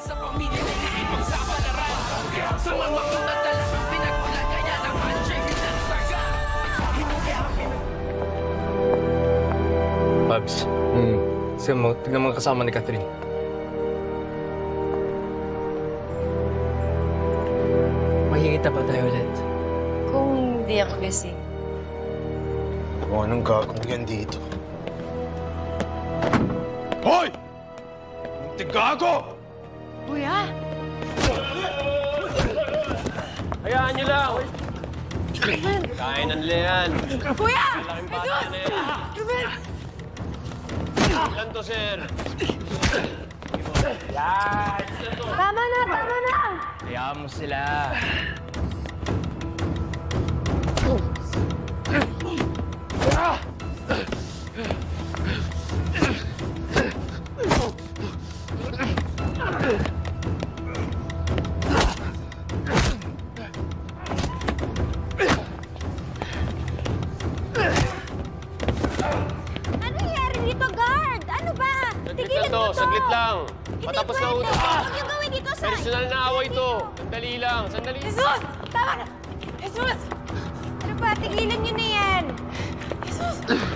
sa pamilya na iibang sa palaran. Sa mga pinadala ng pinagmulan kaya ng handshake ng saga. Babs, tingnan mo kasama ni Catherine. Makikita pa tayo ulit. Kung hindi ako gising. Kung anong gagawin yan dito? Hoy! Tigago! Kuya! Hayaan niyo lang! Kainan nila yan. Kuya! Malaking bata na yan. Ilan to, sir? Yan! Tama na! Tama na! Hayaan mo sila. Ano nangyari dito, guard? Ano ba? Saglit lang to, saglit lang. Matapos na ulo. Huwag niyo gawin dito, sir! Personal na away to. Sandali lang, sandali. Jesus! Tama na! Jesus! Ano ba? Tigilan niyo na yan! Jesus!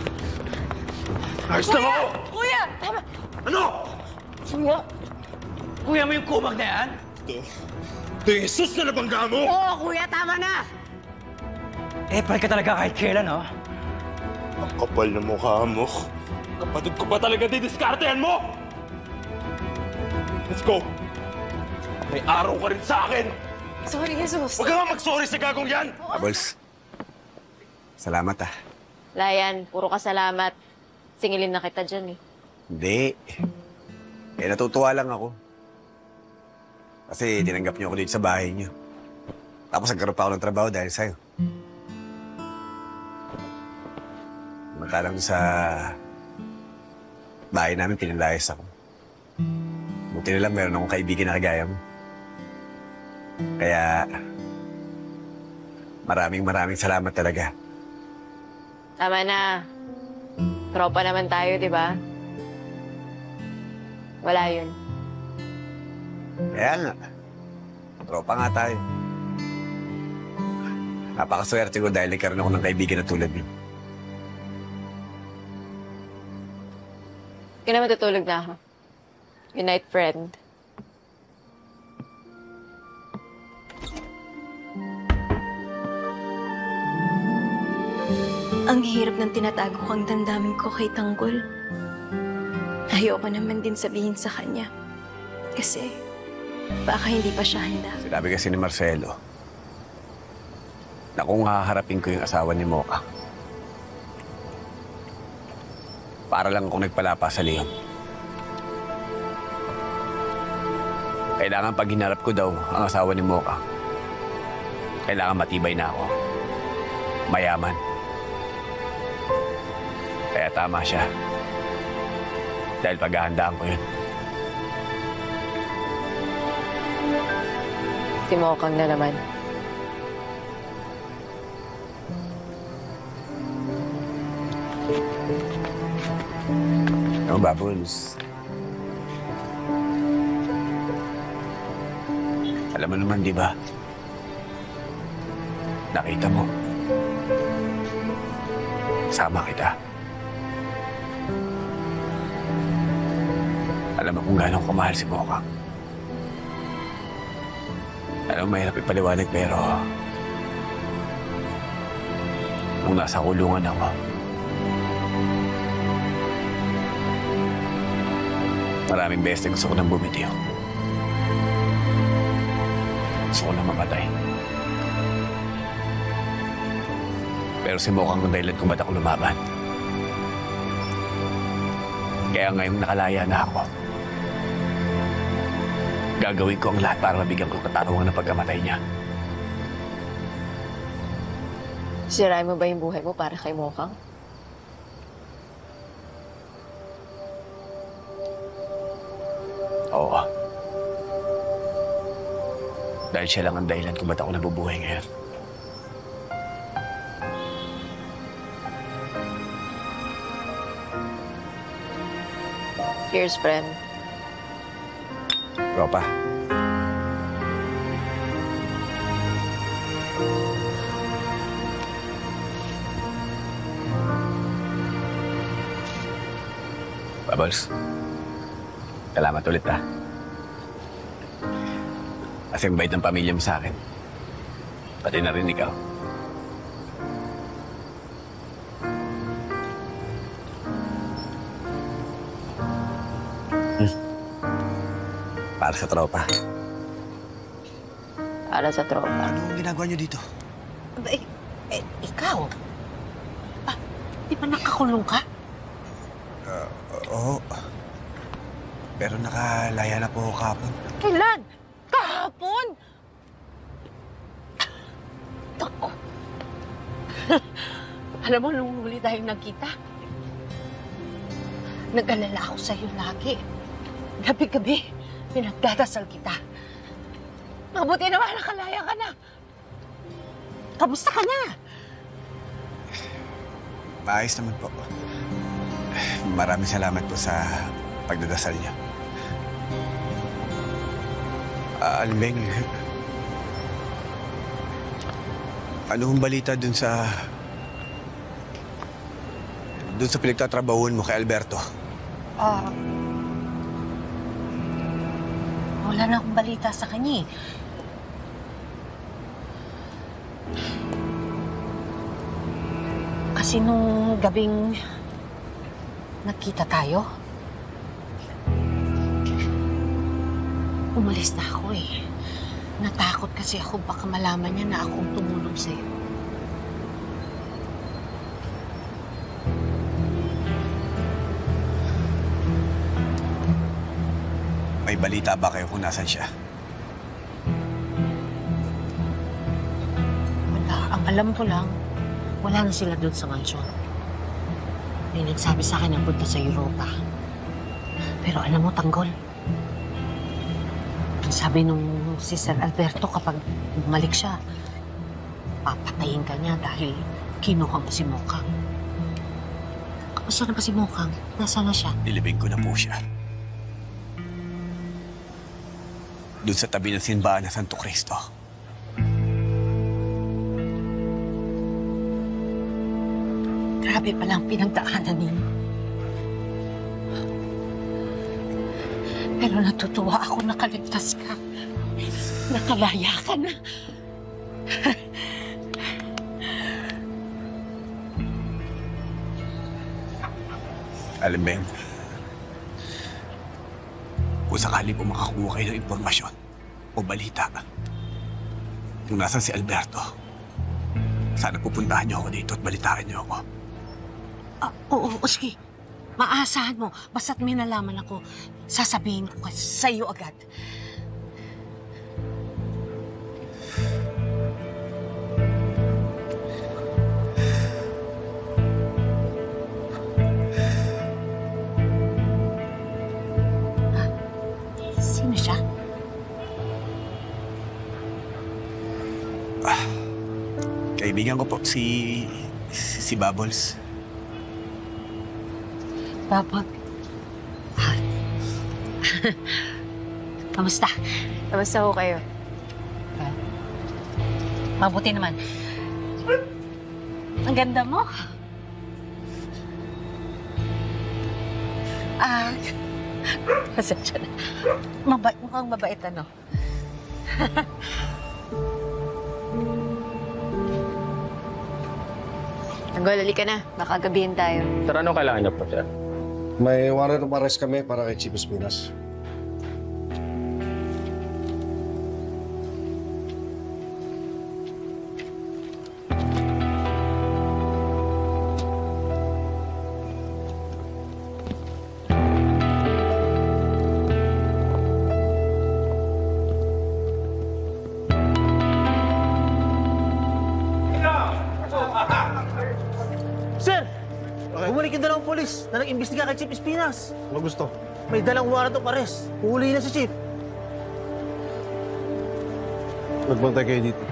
Ayos lang ako! Kuya! Tama! Ano? Kuya mo yung kumag na yan? Ito yung Jesus na nabangga mo! Oo, kuya! Tama na! Pal ka talaga kahit kailan, oh. Ang kapal na mukha mo. Kapatid ko pa talaga didiskartehan mo! Let's go! May araw ka rin sa akin! Sorry, Jesus. Huwag ka nga mag-sorry sa gagong yan! Abols, salamat ah. Layan, puro ka salamat. Singilin na kita dyan, eh. Hindi. Natutuwa lang ako. Kasi tinanggap niyo ako dito sa bahay niyo. Tapos nagkaroon pa ako ng trabaho dahil sa'yo. Matalang sa bahay namin, pinalayas ako. Buti na lang meron akong kaibigan na kagaya mo. Kaya, maraming salamat talaga. Tama na. Tropa naman tayo, di ba? Wala yun. Kaya nga, tropa nga tayo. Napakaswerte ko dahil nagkaroon ako ng kaibigan na tulad niyo. Kaya naman tutulog na ako. Good night, friend. Ang hirap ng tinatago kang damdamin ko kay Tanggol. Ayoko naman din sabihin sa kanya. Kasi baka hindi pa siya handa. Sinabi kasi ni Marcelo na kung haharapin ko yung asawa ni Mocha, para lang akong nagpalapa sa Leon. Kailangan pag hinarap ko daw ang asawa ni Mocha, kailangan matibay na ako. Mayaman. Kaya tama siya. Dahil paghahandaan ko yun. Si Mokang na naman. Ano ba, Bulls? Alam mo naman, di ba? Nakita mo. Sama kita. Alam mo kung gano'ng kumahal si Mokang. Alam mo, mahirap ipaliwanag pero nung nasa kulungan ako, maraming beses na gusto ko nang bumitiw. Gusto ko nang mamatay. Pero si Mokang ang dahilan kung ba't ako lumaban. Kaya ngayong nakalaya na ako, gagawin ko ang lahat para mabigyan ko katarungan ng pagkamatay niya. Sirain mo ba yung buhay mo para kay Mokang? Oo. Dahil siya lang ang dahilan kung ba't ako nabubuhay ngayon. Cheers, friend. Tropa. Bubbles, salamat ulit ha. Kasi ang bait ng pamilya mo sa akin. Pati na rin ikaw. Para sa tropa. Para sa tropa. Ano ang ginagawa niyo dito? Ikaw? Di ba nakakulong ka? Oo. Pero nakalaya na po kapon. Kailan? Kahapon? Ako. Alam mo, nung huli tayong nagkita, nag-alala ako sa'yo lagi. Gabi-gabi, pinagdadasal kita. Mabuti naman, nakalaya ka na. Kamusta ka na? Maayos naman po. Maraming salamat po sa pagdadasal niya. Almeng, ano ang balita dun sa pinagtatrabahuan mo kay Alberto? Wala na akong balita sa kanya eh. Kasi nung gabing nagkita tayo, umalis na ako eh. Natakot kasi ako baka malaman niya na akong tumulong sa'yo. May balita ba kayo kung nasan siya? Wala. Ang alam ko lang, wala na sila doon sa mansyon. May nagsabi sa akin na punta sa Europa. Pero alam mo, Tanggol, ang sabi nung si Sir Alberto kapag bumalik siya, papatayin ka niya dahil kinuha mo si Mokang. Kamusta na ba si Mokang? Nasaan na siya? Nilibing ko na po siya. Doon sa tabi ng simbahan ng Santo Cristo. Grabe palang pinagdaanan ninyo. Pero natutuwa ako nakaligtas ka. Nakalaya ka na. Alam ba yun? Kung sakali po makakuha kayo ng impormasyon o balita kung nasan si Alberto, sana pupuntahan niyo ako dito at balitaan niyo ako. Oo, sige. Maasahan mo. Basta't may nalaman ako, sasabihin ko sa'yo agad. Sino siya? Kaibigan ko po, si Bubbles. Babag. Kamusta? Kamusta ho kayo? Mabuti naman. Ang ganda mo. Pasensya na. Mukhang mabait, ano? Tanggol, halika na. Baka gabihin tayo. Sir, anong kailangan niyo po, sir? May warrant of arrest kami para kay Chief Espinas. Sir! Bumalik yung dalawang polis na nag-imbestiga kay Chief Espinas. Ano gusto? May dalang warrant of arrest. Uhuli na si Chief. Nagbantay kayo dito.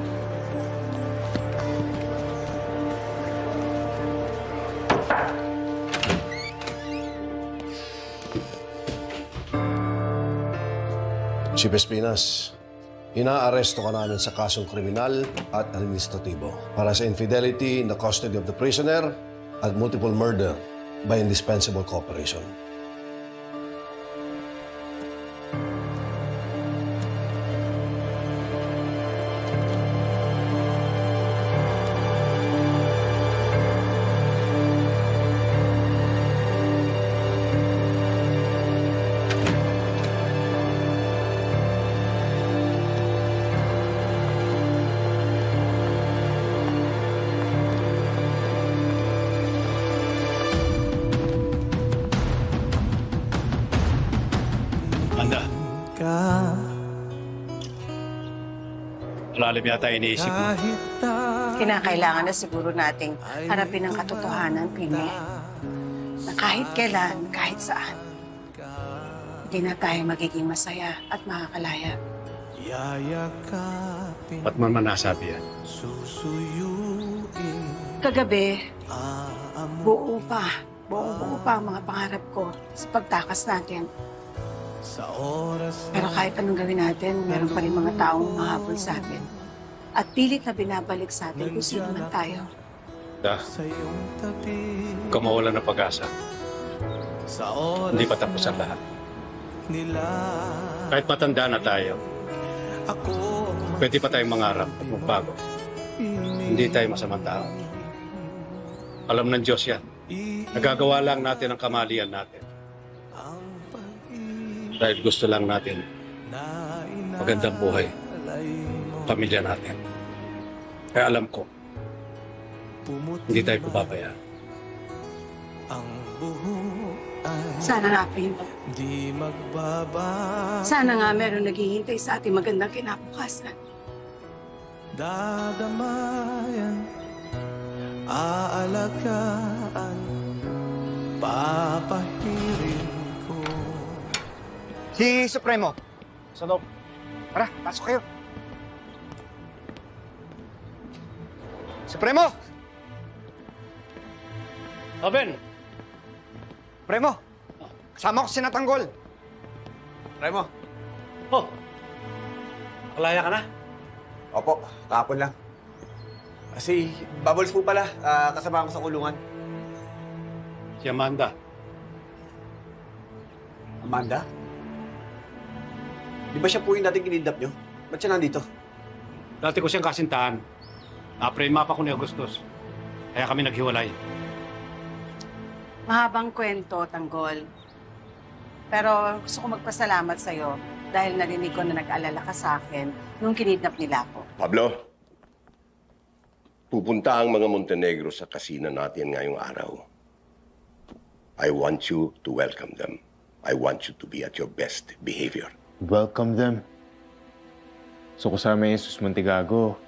Chief Espinas, inaaresto ka namin sa kasong kriminal at administratibo para sa infidelity in the custody of the prisoner at multiple murder by indispensable cooperation. Malalim yata iniisip mo. Kinakailangan na siguro nating harapin ang katotohanan, Pini. Na kahit kailan, kahit saan, hindi na tayo magiging masaya at makakalaya. Ba't mo naman nasabi yan? Kagabi, buo pa ang mga pangarap ko sa pagtakas natin. Pero kahit anong gawin natin, meron pa rin mga taong mahabol sa atin. At pilit na binabalik sa atin kung sino man tayo. Kung mawala ng pag-asa, hindi pa tapos ang lahat. Kahit matanda na tayo, pwede pa tayong mangarap at magbago. Hindi tayo masamang tao. Alam ng Diyos yan. Nagagawa lang natin ang kamalian natin. Dahil gusto lang natin magandang buhay, pamilya natin. Kaya alam ko, hindi tayo pababayaan. Sana nga, Pin. Sana nga meron naghihintay sa ating magandang kinabukasan. Dadamayan, aalagaan, papahirin ko. Si Supremo. Sa loob. Tara, pasok kayo. Supremo! Ben! Supremo! Kasama ko si Natanggol. Supremo. Oh! Kalaya ka na? Opo, kahapon lang. Kasi, Bubbles po pala. Kasama ko sa kulungan. Si Amanda. Amanda? Di ba siya po yung dating kinidnap nyo? Ba't siya nandito? Dati ko siyang kasintahan. Na-prema pa ko ni Agustus. Kaya kami naghiwalay. Mahabang kwento, Tanggol. Pero gusto ko magpasalamat sa'yo dahil narinig ko na nag-alala ka sa akin nung kinidnap nila ako. Pablo, pupunta ang mga Montenegro sa kasina natin ngayong araw. I want you to welcome them. I want you to be at your best behavior. Welcome them. So kasama yung Jesus Montegago.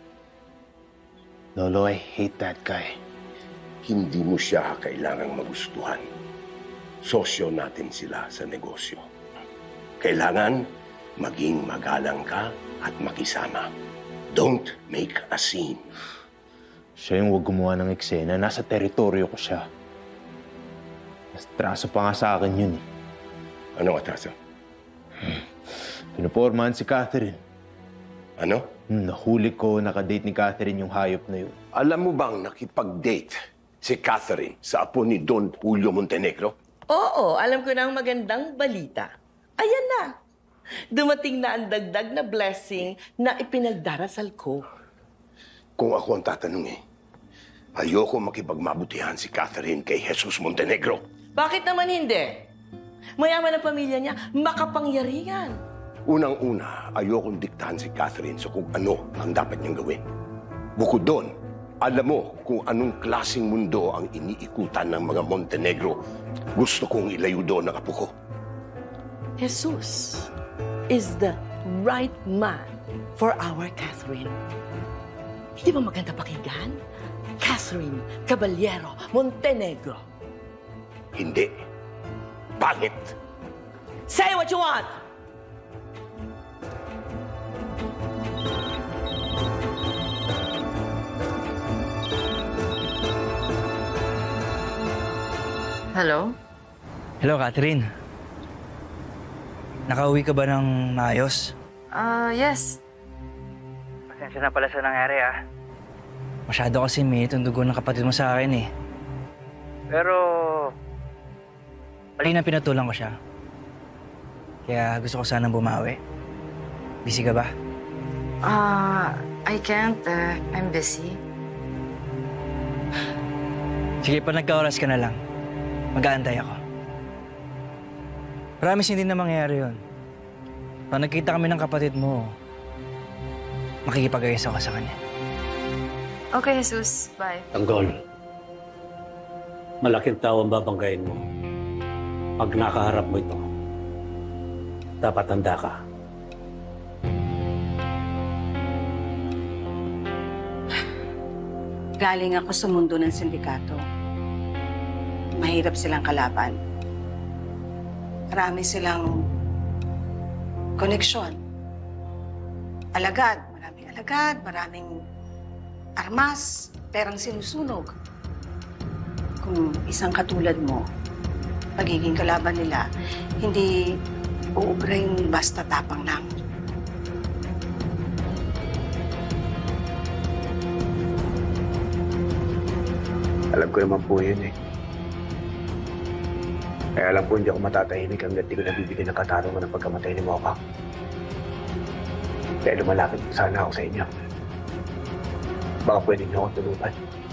Lolo, I hate that guy. Hindi mo siya kailangang magustuhan. Sosyo natin sila sa negosyo. Kailangan maging magalang ka at makisama. Don't make a scene. Siya yung huwag gumawa ng eksena. Nasa teritoryo ko siya. Mas traso pa nga sa akin yun eh. Anong atraso? Pinupormahan si Catherine. Ano? Nahuli ko, nakadate ni Catherine yung hayop na yun. Alam mo bang nakipag-date si Catherine sa apo ni Don Julio Montenegro? Oo, alam ko na ang magandang balita. Ayan na. Dumating na ang dagdag na blessing na ipinagdarasal ko. Kung ako ang tatanungin, ayoko makipagmabutihan si Catherine kay Jesus Montenegro. Bakit naman hindi? Mayaman ang pamilya niya, makapangyarihan. Unang-una, ayokong diktahan si Catherine sa kung ano ang dapat niyang gawin. Bukod doon, alam mo kung anong klaseng mundo ang iniikutan ng mga Montenegro. Gusto kong ilayo doon ang apo ko. Jesus is the right man for our Catherine. Hindi ba maganda pakinggan? Catherine Caballero Montenegro. Hindi. Pangit. Say what you want! Hello? Hello, Catherine. Nakauwi ka ba ng maayos? Yes. Pasensya na pala sa nangyari, ah. Masyado kasi may itong dugo ng kapatid mo sa akin, eh. Pero kanina pinatulan ko siya. Kaya gusto ko sanang bumawi. Busy ka ba? I can't. I'm busy. Sige, pag nagka-oras ka na lang, mag-aantay ako. Promise hindi na mangyayari yun. Pag nagkita kami ng kapatid mo, makikipag-ayos ako sa kanya. Okay, Jesus. Bye. Tanggol, malaking tao ang babanggain mo pag nakaharap mo ito. dapat handa ka. Galing ako sa mundo ng sindikato. Mahirap silang kalaban. Marami silang koneksyon. Alagad, maraming armas, perang sinusunog. Kung isang katulad mo, pagiging kalaban nila, hindi uubra yung basta tapang lang. Alam ko naman po yun eh. Kaya alam po hindi ako matatahimik hanggang di ko nabibigyan ng katarungan ng pagkamatay ni Mokang. Kaya lumalapit sana ako sa inyo. Baka pwede niyo akong tulungan.